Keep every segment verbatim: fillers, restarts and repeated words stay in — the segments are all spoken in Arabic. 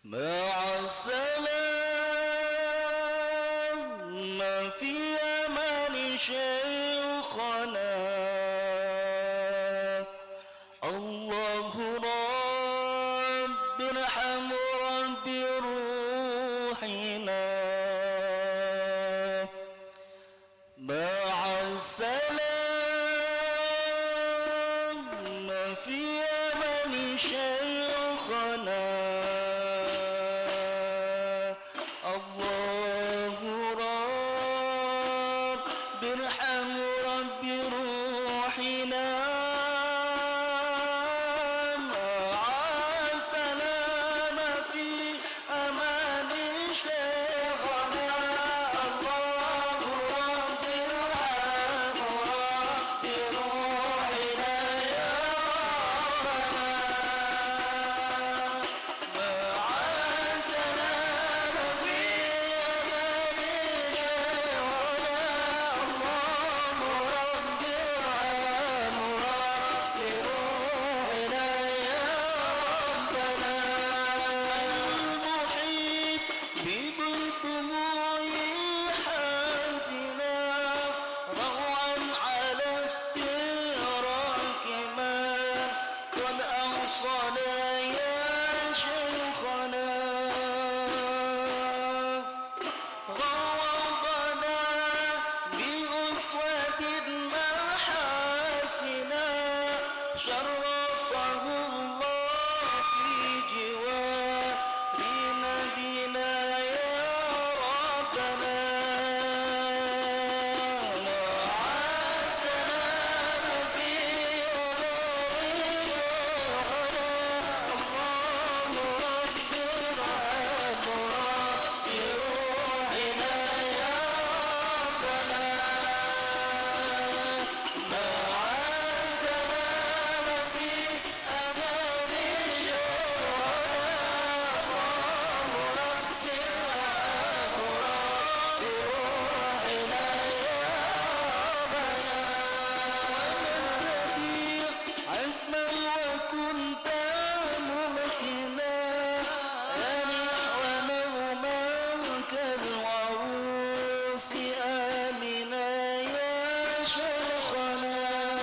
مع السلامة في أمان شيخنا الله رب ارحم رب روحنا مع السلامة في أمان شيخنا الله رب ارحم رب روحنا مع السلامة في أمان شيخنا الله رب ارحم رب روحنا يا ربنا مع السلامة في أمان شيخنا الله رب ارحم رب روحنا يا ربنا المحيط بدموع حزنا روعا على افتراك ما قد أوصنا يا شيخنا غوضنا بأسوة محاسنا شرفه الله في جوار نبينا يا ربنا مع السلامة في أمان شيخنا الله رب ارحم رب روحنا يا ربنا مع السلامة في أمان شيخنا الله رب ارحم رب روحنا يا ربنا والتبيع عزما وكنت ممكنا أنح ونومك العروس آمنا يا شيخنا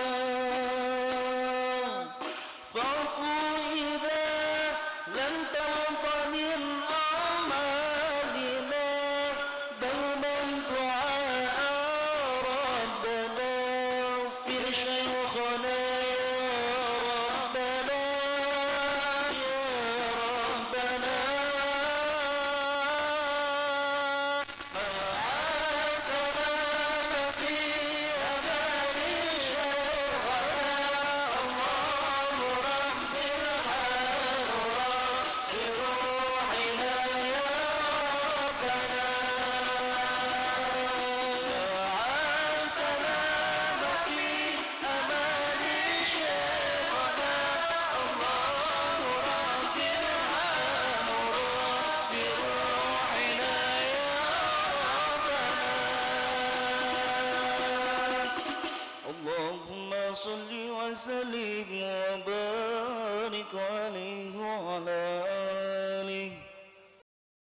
فاعفو إذا لم ترضى من أعمالنا دوما دعاء ربنا اغفر شيخنا يا ربنا يا ربنا مع السلامة في أمان شيخنا الله رب ارحم رب روحنا يا ربنا مع السلامة في أمان شيخنا الله رب ارحم رب روحنا يا ربنا اللهم صل وسلم